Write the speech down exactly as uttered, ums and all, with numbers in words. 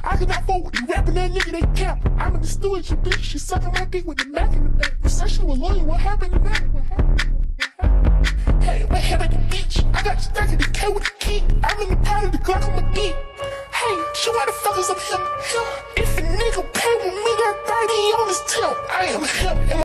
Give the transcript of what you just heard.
I cannot fold with you rapping that nigga, they cap. I'm in the stew with your bitch, she sucking my dick with the Mac in the back. You said she was loyal, what happened to that? What happened? Hey, what happened at the beach? I got stuck in the K with the key. I'm in the part of the Glock on my dick. Hey, show why the fuck is up him? If a nigga pay with me, that thirty on his tip, I am him.